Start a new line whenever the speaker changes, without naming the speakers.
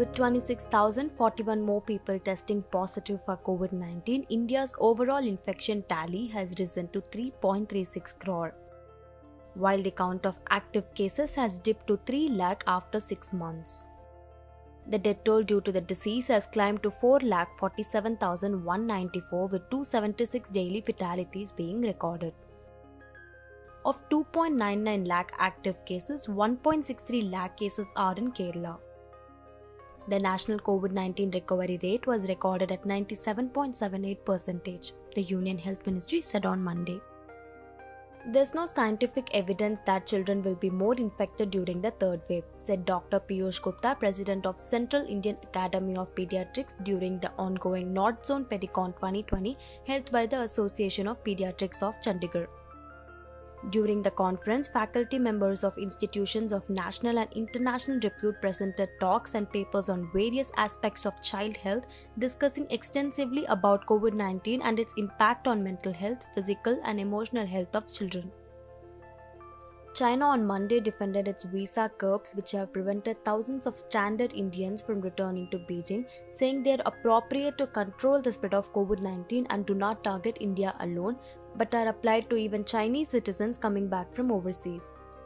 With 26,041 more people testing positive for COVID-19, India's overall infection tally has risen to 3.36 crore, while the count of active cases has dipped to 3 lakh after 6 months. The death toll due to the disease has climbed to 4,47,194 with 276 daily fatalities being recorded. Of 2.99 lakh active cases, 1.63 lakh cases are in Kerala. The national COVID-19 recovery rate was recorded at 97.78%, the Union Health Ministry said on Monday. There's no scientific evidence that children will be more infected during the third wave, said Dr. Piyush Gupta, president of Central Indian Academy of Pediatrics, during the ongoing North Zone Pedicon 2020 held by the Association of Pediatrics of Chandigarh. During the conference, faculty members of institutions of national and international repute presented talks and papers on various aspects of child health, discussing extensively about COVID-19 and its impact on mental health, physical and emotional health of children. China on Monday defended its visa curbs, which have prevented thousands of stranded Indians from returning to Beijing, saying they are appropriate to control the spread of COVID-19 and do not target India alone, but are applied to even Chinese citizens coming back from overseas.